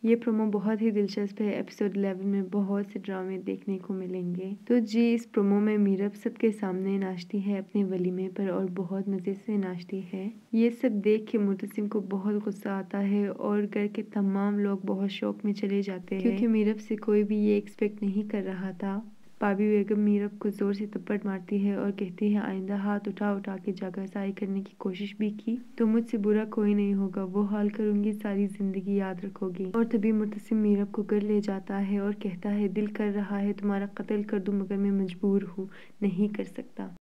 ये प्रोमो बहुत ही दिलचस्प है। एपिसोड 11 में बहुत से ड्रामे देखने को मिलेंगे। तो जी, इस प्रोमो में मीरब सबके सामने नाचती है अपने वलीमे पर और बहुत मजे से नाचती है। ये सब देख के मुतसिम को बहुत गुस्सा आता है और घर के तमाम लोग बहुत शौक में चले जाते हैं क्योंकि मीरब से कोई भी ये एक्सपेक्ट नहीं कर रहा था। भाभी बेगम मीरब को जोर से थप्पड़ मारती है और कहती है आइंदा हाथ उठा उठा के जागरसाई करने की कोशिश भी की तो मुझसे बुरा कोई नहीं होगा, वो हाल करूंगी सारी जिंदगी याद रखोगी। और तभी मुतसिम मीरब को घर ले जाता है और कहता है दिल कर रहा है तुम्हारा कत्ल कर दूं मगर मैं मजबूर हूँ, नहीं कर सकता।